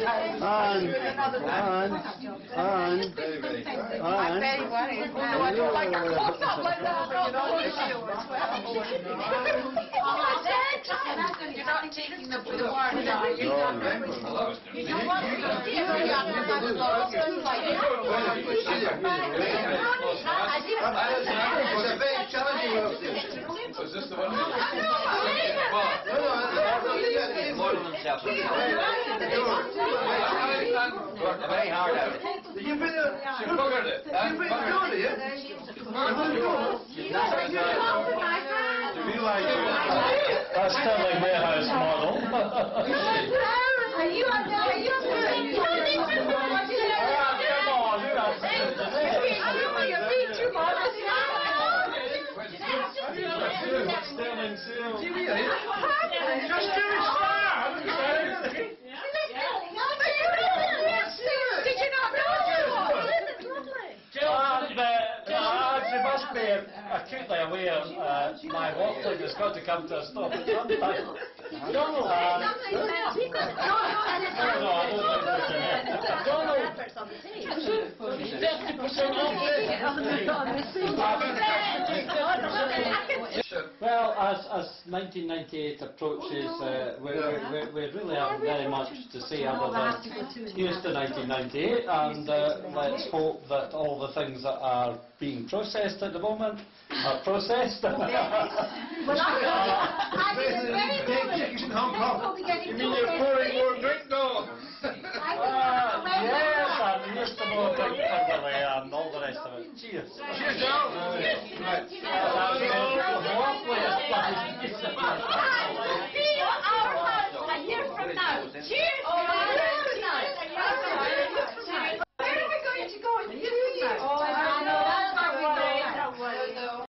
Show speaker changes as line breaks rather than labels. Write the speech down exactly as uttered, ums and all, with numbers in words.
and, and, and,
I'm very worried. No, I don't like a close-up like that. You're not taking the word. You don't want to be
It's a very challenging one.
Is this the one?
Very hard out.
You bring it.
She buggered it.
You bring it down here.
do we like that's Sterling Warehouse model.
Are you on the are you
Sterling Sale.
Did you
not know?
She must be acutely aware uh, my waffling has got to come to a stop at some time. Donald! Uh, Donald! fifty percent Well, as, as nineteen ninety-eight approaches, uh, we, we, we really haven't very much to say other than here's to nineteen ninety-eight, and uh, let's hope that all the things that are being processed at the moment are processed.
in Hong Kong?
You mean you're pouring more drink though? Uh, yes, and here's the more drink Kimberley and all the rest of it. Cheers.
Cheers, Joe. Right.
That's